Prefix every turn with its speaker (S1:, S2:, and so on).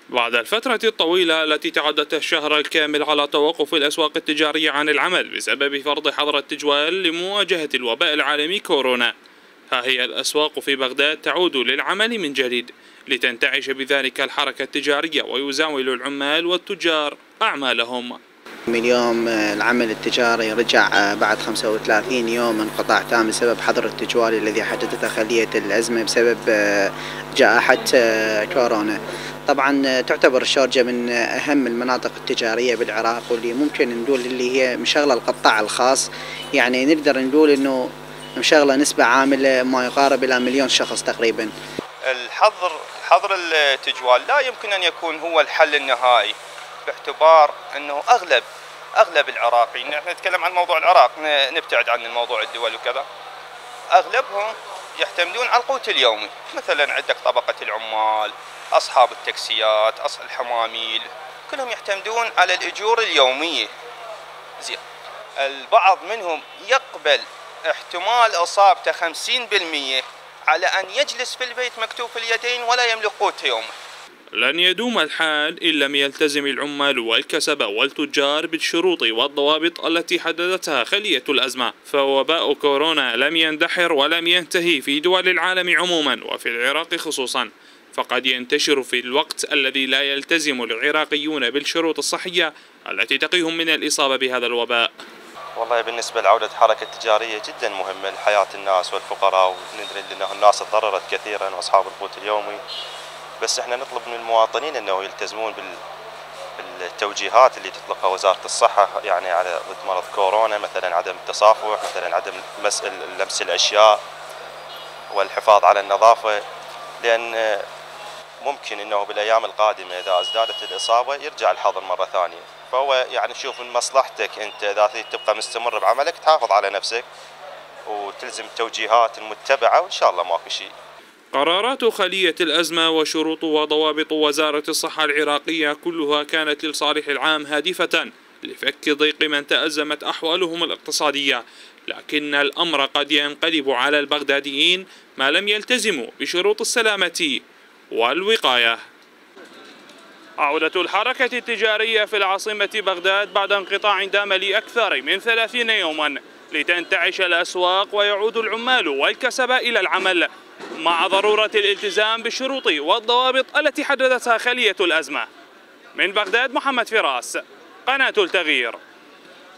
S1: بعد الفترة الطويلة التي تعدت الشهر الكامل على توقف الأسواق التجارية عن العمل بسبب فرض حظر التجوال لمواجهة الوباء العالمي كورونا، ها هي الأسواق في بغداد تعود للعمل من جديد لتنتعش بذلك الحركة التجارية، ويزاول العمال والتجار أعمالهم.
S2: من يوم العمل التجاري رجع بعد 35 يوم انقطاع تام بسبب حظر التجوالي الذي حدثته خلية الأزمة بسبب جائحة كورونا. طبعا تعتبر الشارجة من أهم المناطق التجارية بالعراق، واللي ممكن نقول اللي هي مشغلة القطاع الخاص، يعني نقدر نقول انه مشغلة نسبة عاملة ما يقارب إلى 1,000,000 شخص تقريبا.
S3: حظر التجوال لا يمكن أن يكون هو الحل النهائي، باعتبار أنه أغلب العراقيين، نحن نتكلم عن موضوع العراق نبتعد عن الموضوع الدول وكذا، أغلبهم يعتمدون على القوت اليومي. مثلا عندك طبقة العمال، أصحاب التاكسيات، الحماميل، كلهم يعتمدون على الأجور اليومية. زين، البعض منهم يقبل احتمال إصابته 50% على أن يجلس في البيت مكتوف اليدين ولا يملك قوت يومه.
S1: لن يدوم الحال إن لم يلتزم العمال والكسبة والتجار بالشروط والضوابط التي حددتها خلية الأزمة، فوباء كورونا لم يندحر ولم ينتهي في دول العالم عموما وفي العراق خصوصا، فقد ينتشر في الوقت الذي لا يلتزم العراقيون بالشروط الصحية التي تقيهم من الإصابة بهذا الوباء.
S4: والله بالنسبة لعودة الحركة التجارية جدا مهمة لحياة الناس والفقراء، وندري أن الناس تضررت كثيرا وأصحاب القوت اليومي، بس احنا نطلب من المواطنين انه يلتزمون بالتوجيهات اللي تطلقها وزارة الصحة، يعني على ضد مرض كورونا، مثلا عدم التصافح، مثلا عدم لمس الاشياء والحفاظ على النظافة، لان ممكن انه بالايام القادمة اذا ازدادت الاصابة يرجع الحظر مرة ثانية. فهو يعني شوف من مصلحتك انت اذا تبقى مستمر بعملك تحافظ على نفسك وتلزم التوجيهات المتبعة، وان شاء الله ماكو شيء.
S1: قرارات خلية الأزمة وشروط وضوابط وزارة الصحة العراقية كلها كانت للصالح العام هادفة لفك ضيق من تأزمت أحوالهم الاقتصادية، لكن الأمر قد ينقلب على البغداديين ما لم يلتزموا بشروط السلامة والوقاية. عودة الحركة التجارية في العاصمة بغداد بعد انقطاع دام لأكثر من 30 يوما لتنتعش الأسواق ويعود العمال والكسبة إلى العمل، مع ضرورة الالتزام بالشروط والضوابط التي حددتها خلية الأزمة. من بغداد محمد فراس، قناة التغيير.